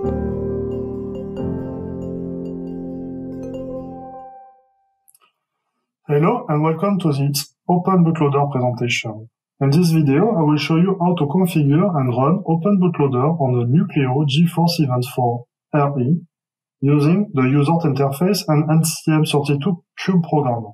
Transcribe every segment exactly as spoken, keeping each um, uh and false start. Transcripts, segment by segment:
Hello and welcome to this Open Bootloader presentation. In this video, I will show you how to configure and run Open Bootloader on the Nucleo GeForce Event four R E using the USART interface and S T M thirty-two Cube programmer.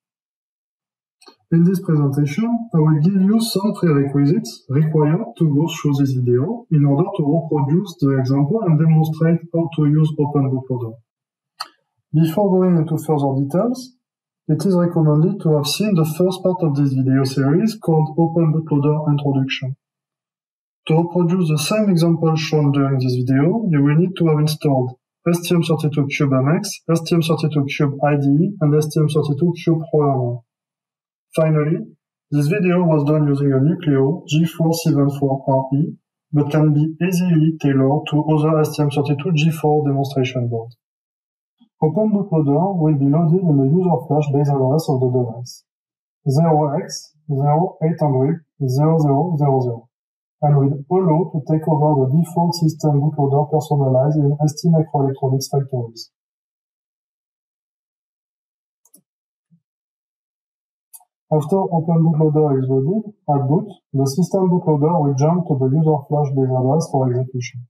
In this presentation, I will give you some prerequisites required to go through this video in order to reproduce the example and demonstrate how to use Open Bootloader. Before going into further details, it is recommended to have seen the first part of this video series called Open Bootloader Introduction. To reproduce the same example shown during this video, you will need to have installed S T M thirty-two Cube M X, S T M thirty-two Cube I D E, and S T M thirty-two Cube Programmer. Finally, this video was done using a Nucleo GeForce Event four R E, but can be easily tailored to other S T M thirty-two G four demonstration boards. Open Bootloader will be loaded in the user flash base address of the device zero x zero eight hundred zero zero zero zero and will allow to take over the default system bootloader personalized in S T Microelectronics factories. After Open Bootloader is loaded, at boot, the system bootloader will jump to the user flash base address for execution.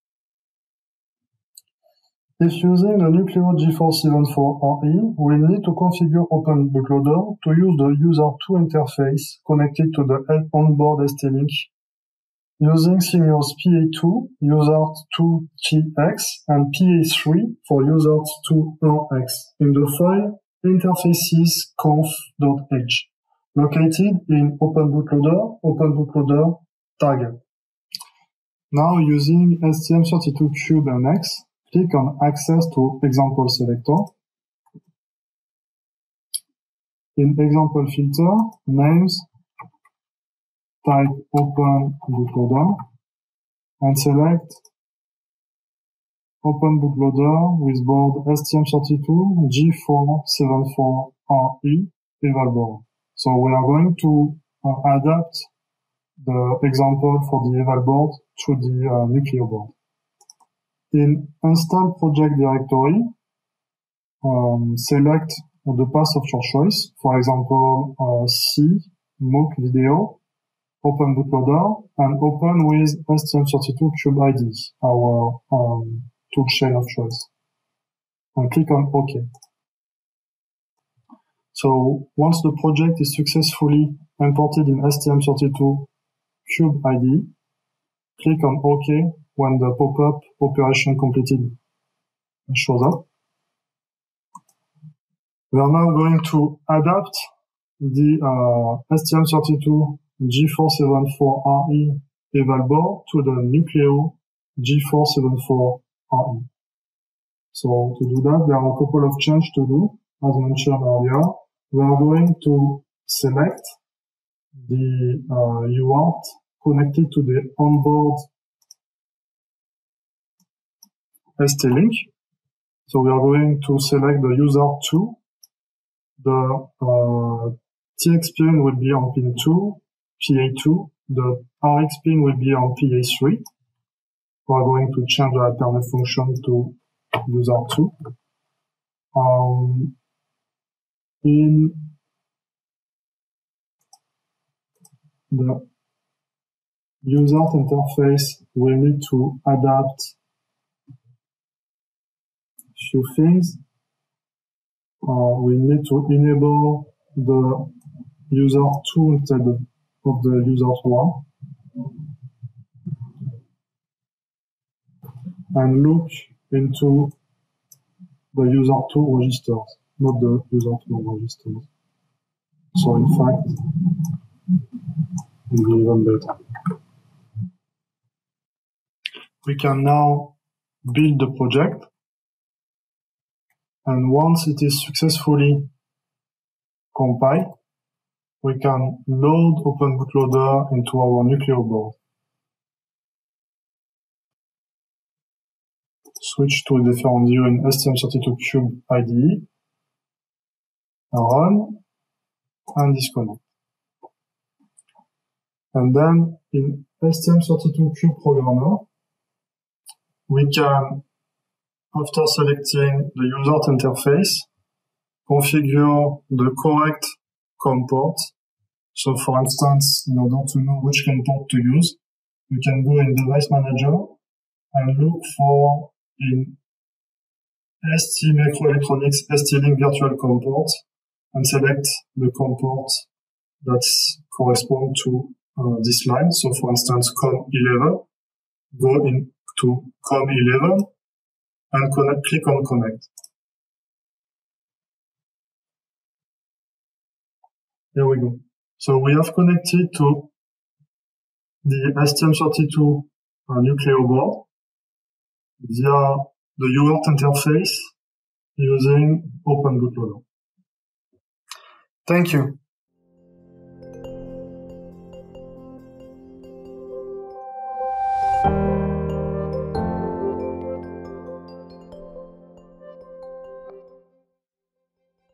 If using the Nucleo GeForce Event four R E, we will need to configure Open Bootloader to use the USART two interface connected to the onboard S T Link using Senior's P A two, USART two T X, and P A three for USART two R X in the file interfaces.conf.h, located in Open Bootloader, Open Bootloader tag. Now using S T M thirty-two Cube M X, click on Access to Example Selector. In Example Filter, Names, type Open Bootloader, and select Open Bootloader with board S T M thirty-two G four seventy-four R E eval board. So we are going to uh, adapt the example for the eval board to the uh, Nucleo board. In Install Project Directory, um, select the path of your choice, for example, uh, C, M O O C Video, Open Bootloader, and open with S T M thirty-two Cube I D E, our um, toolchain of choice. And click on OK. So once the project is successfully imported in S T M thirty-two Cube I D E, click on OK when the pop-up operation completed shows up. We are now going to adapt the uh, S T M thirty-two GeForce Event four R E eval board to the Nucleo GeForce Event four R E. So to do that, there are a couple of changes to do, as mentioned earlier. We are going to select the uh, U A R T connected to the onboard S T Link. So we are going to select the USART two. The uh, T X pin will be on pin two, P A two. The R X pin will be on P A three. We are going to change the alternate function to USART two. Um, in the USART interface, we need to adapt few things. Uh, we need to enable the USART two instead of, of the USART one. And look into the USART two registers, not the USART one registers. So in fact, it will be even better. We can now build the project. And once it is successfully compiled, we can load Open Bootloader into our Nucleo board. Switch to a different view in S T M thirty-two Cube I D E, run, and disconnect. And then in S T M thirty-two Cube Programmer, we can, after selecting the user interface, configure the correct COM port. So for instance, in order to know which COM port to use, you can go in Device Manager and look for in STMicroelectronics ST-Link Virtual COM port and select the COM port that corresponds to uh, this line. So for instance, COM eleven, go into COM eleven and connect, click on Connect. Here we go. So we have connected to the S T M thirty-two uh, Nucleo board via the U A R T interface using Open Bootloader. Thank you.